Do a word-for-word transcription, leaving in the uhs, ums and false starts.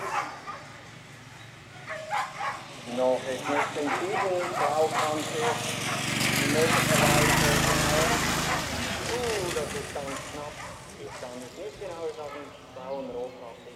Noch ist nicht entschieden, Frau Franzis, möglicherweise, oh, das ist ganz knapp, ich kann es nicht genau sagen, Frauenrotkappe.